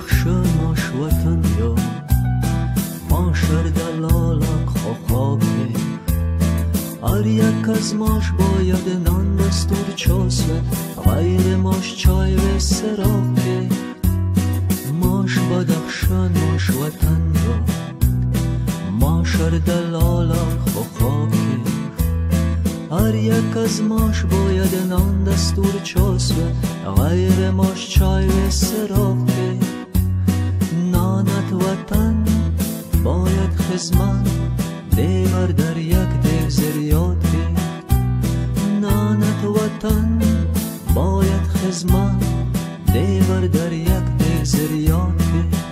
بدخشانش وطن یا ماشر دلالک خاکه هر یک از ماش باید نان دستور چاسد غیر ماش چای و سراغه ماش بدخشان ماش وطن یا ماشر دلالک خاکه هر یک از ماش باید نان دستور چاسد غیر ماش چای و سراغه نانت وطن باید خزمت دیور در یک دیو زریاد که نانت وطن باید خزمت دیور در یک دیو زریاد که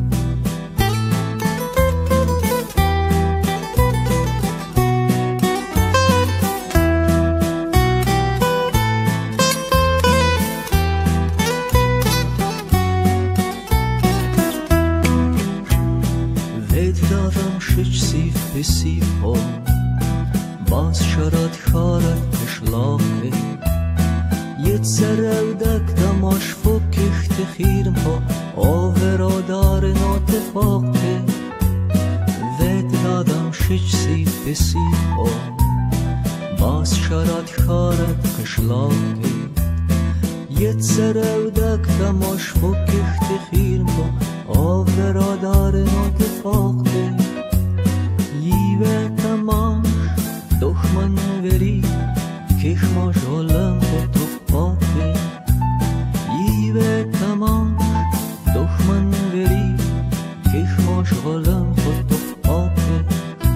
دادم شش سیف به سیف ها باز شرد خارد کشلاقه یت سرودک دماش فکخت خیرم ها آورا دار ناتفاقه وید دادم شش سیف به سیف ها باز شرد خارد کشلاقه یت سرودک دماش فکخت خیرم ها آورا دار ناتفاقه ییوه تماش دخمن وری کشماش علم خود تفاقه ییوه تماش دخمن وری کشماش علم خود تفاقه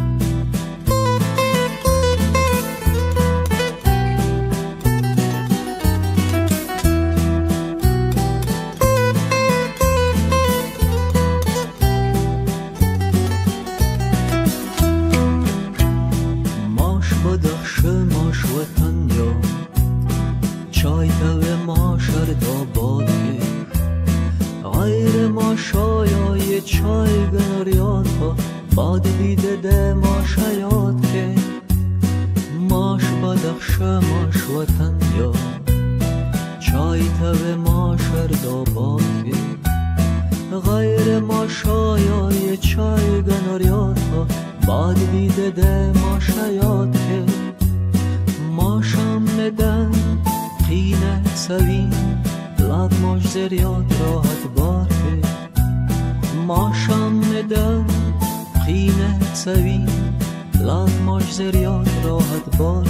ماش وطن یا چای تو ماشر داباد غیر ماش آیا چای گنریاد ها باد بیده ده ماش حیات که ماش بدخش ماش وطن یا چای تو ماشر داباد غیر ماش آیا چای گنریاد ها باد بیده ده ماش حیات که ماشم ندن قینه سوین لاد ماش زریاد راحت باره ماشم ندن قینه سوین لاد ماش زریاد راحت باره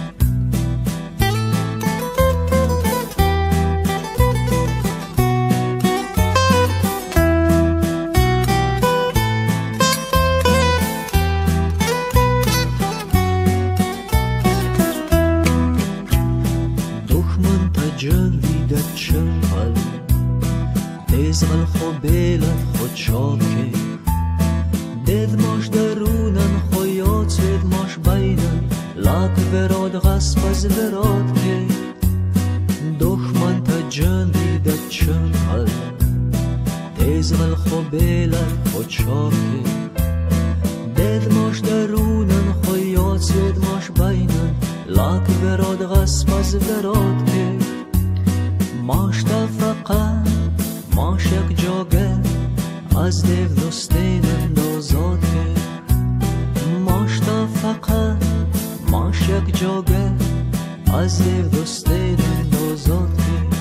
جنویدت چنقل تیزغل خو بیلت خود چاکه دید ماش درونن خویات سید ماش بینن لاک وراد غصب از وراد که دخمن تا جنویدت چنقل تیزغل خو بیلت خود چاکه دید ماش درونن خویات سید ماش بینن لاک وراد غصب از وراد که ماش تا فقط ماش یک جاگه از دیو دوستین اندازاد که ماش تا فقط ماش یک جاگه از دیو دوستین اندازاد که